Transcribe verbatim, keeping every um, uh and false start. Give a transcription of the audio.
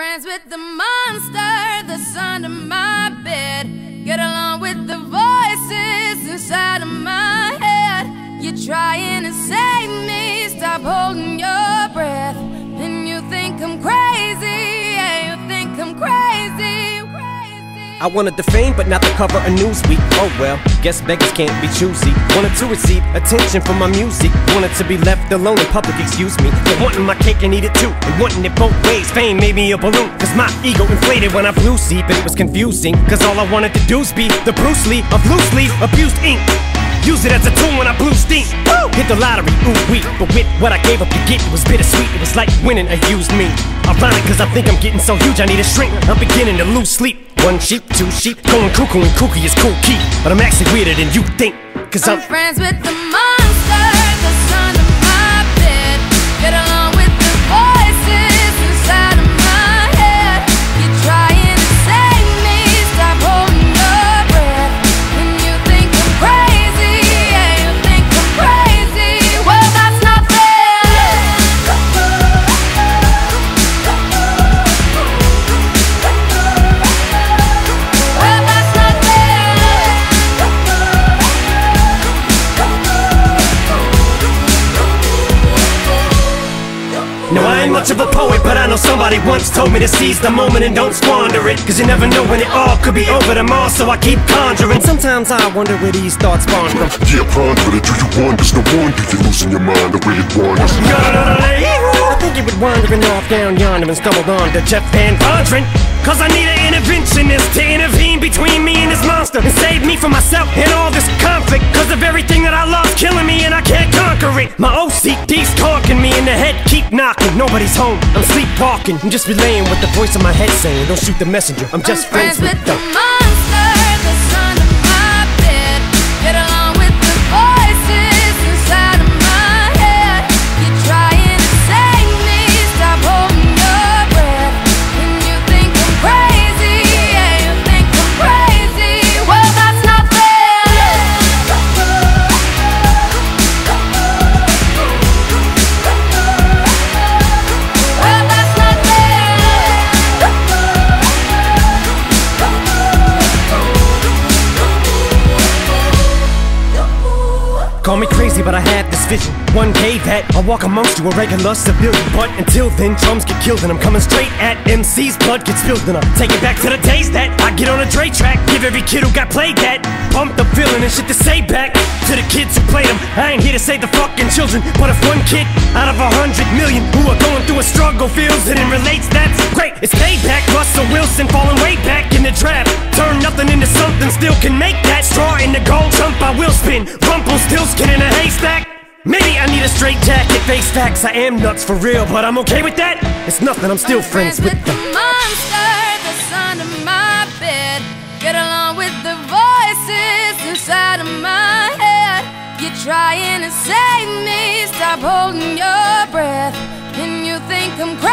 friends with the monster that's under my bed. Get along with the voices inside of my head. You're trying to save me, stop holding your breath. And you think I'm crazy, yeah, you think I'm crazy, crazy. I wanted the fame, but not the cover of Newsweek. Oh well, guess beggars can't be choosy. Wanted to receive attention from my music. Wanted to be left alone in public, excuse me. But wanting my cake and eat it too, and wanting it both ways. Fame made me a balloon, cause my ego inflated when I flew see. But it was confusing, cause all I wanted to do was be the Bruce Lee of loosely abused ink. Use it as a tool when I blew steam. Woo! Hit the lottery, ooh wee. But with what I gave up to get, it was bittersweet. It was like winning a used me. Ironic, cause I think I'm getting so huge I need a shrink. I'm beginning to lose sleep. One sheep, two sheep, going cuckoo and kooky is cool key. But I'm actually weirder than you think, cause I'm, I'm friends with the monster that's under my bed. Get along with the voices inside of my head. You're trying to save me, stop holding your breath. And you think I'm crazy, yeah, you think I'm crazy. Well, that's not fair. Well, that's not fair. no, I ain't much of a poet, but I know somebody once told me to seize the moment and don't squander it. Cause you never know when it all could be over tomorrow, so I keep conjuring. Sometimes I wonder where these thoughts spawn from. Yeah, ponder it, do you wonder? No wonder you're losing your mind the way it wanders. I think he was wandering off down yonder and stumbled on to Jeff Van Vondren. Cause I need an interventionist to intervene between me and this monster and save me from myself and all this conflict. Cause of everything that I love's killing me and I can't conquer it. My O C D's talking me in the head, keep knocking. Nobody's home, I'm sleepwalking. I'm just relaying what the voice in my head saying. Don't shoot the messenger, I'm just I'm friends, friends with the monster that's under my bed. Get along with the voices inside of my head. You're trying to save me, stop holding your breath. And you think I'm crazy, yeah, you think I'm crazy. Well, that's not fair. Well, that's not fair. Call me crazy, but I had this vision. One day that I'll walk amongst you, a regular civilian. But until then, drums get killed and I'm coming straight at M C's. Blood gets spilled and I take it back to the days that I get on a Dre track. Give every kid who got played that pumped up feeling and shit to say back to the kids who played them. I ain't here to save the fucking children, but if one kid out of a hundred million who are going through a struggle feels it and relates, that's great. It's payback. Russell Wilson falling way back in the draft. Turn nothing into something, still can make that straw in the gold jump. I will spin. Rumpelstiltskin in a haystack. Maybe I need a straight jacket, face facts. I am nuts for real, but I'm okay with that. It's nothing, I'm still I'm friends, friends with with the monster that's under my bed. Get along with the voices inside of my head. You're trying to save me, stop holding your breath. And you think I'm crazy.